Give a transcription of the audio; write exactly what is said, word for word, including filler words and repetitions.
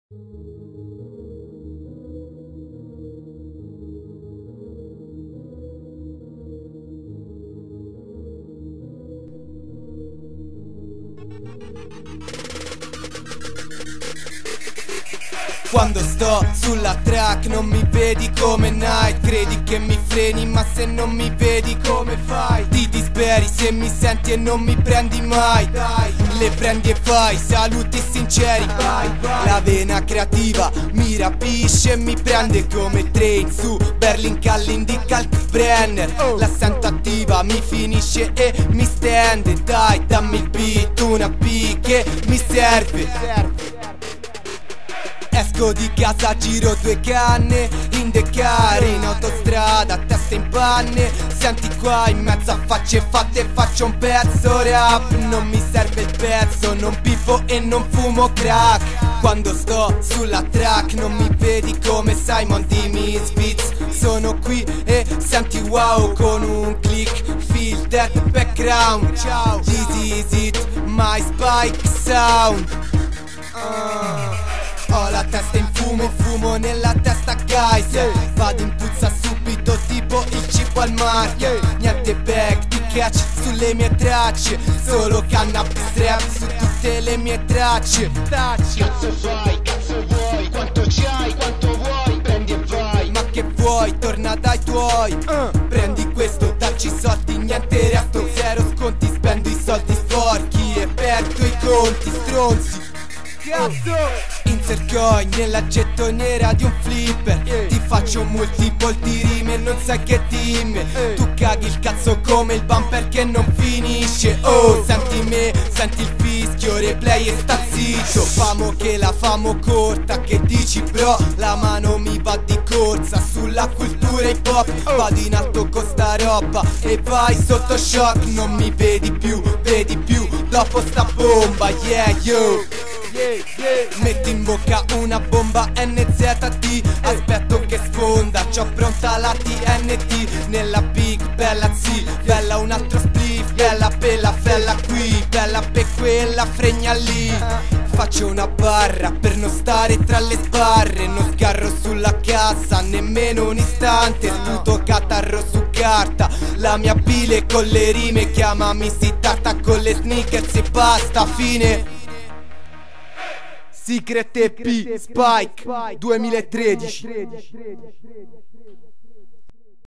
Quando sto sulla track non mi vedi come Night. Credi che mi freni ma se non mi vedi come fai? Ti disperi se mi senti e non mi prendi mai. Dai, le prendi e fai saluti sinceri. Vai, vai. La vena creativa mi rapisce e mi prende come train su Berlin Calling di Kalkbrenner. oh. La sento attiva, mi finisce e mi stende. Dai, dammi il beat, una P che mi serve. Esco di casa, giro due canne in the car, in autostrada, testa in panne. Senti qua in mezzo a facce fatte faccio un pezzo rap. Non mi serve il pezzo, non piffo e non fumo crack. Quando sto sulla track non mi vedi come Simon di Misfits. Sono qui e senti wow con un click. Feel that background. Ciao, this is it, my spike sound. uh. Ho la testa in fumo, fumo nella testa guys. yeah. Vado in puzza subito tipo il cibo al marchio. yeah. Niente back di catch sulle mie tracce, solo cannabis rap su tutte le mie tracce. Cazzo fai, cazzo vuoi, quanto c'hai, quanto vuoi, prendi e vai. Ma che vuoi, torna dai tuoi. uh. Prendi questo, dacci soldi, niente resto. Zero sconti, spendo i soldi sporchi e perdo i conti, stronzi. Cazzo! Insert coin nella gettoniera di un flipper. yeah. Ti faccio multiple di rime e non sai che team. yeah. Tu caghi il cazzo come il bumper che non finisce. Oh, senti me, senti il fischio, replay e sta zitto. Famo che la famo corta, che dici bro? La mano mi va di corsa sulla cultura hip hop. Vado in alto con sta roba e vai sotto shock. Non mi vedi più, vedi più dopo sta bomba, yeah yo. Yeah, yeah. Metti in bocca una bomba N Z T. Aspetto che sfonda, c'ho pronta la T N T. Nella big bella Z, bella un altro spliff. Bella bella fella qui, bella per quella fregna lì. Faccio una barra per non stare tra le sbarre. Non sgarro sulla cassa nemmeno un istante. Sputo catarro su carta, la mia bile con le rime. Chiamami sittata con le sneakers e basta, fine. Secret E P Spike duemilatredici.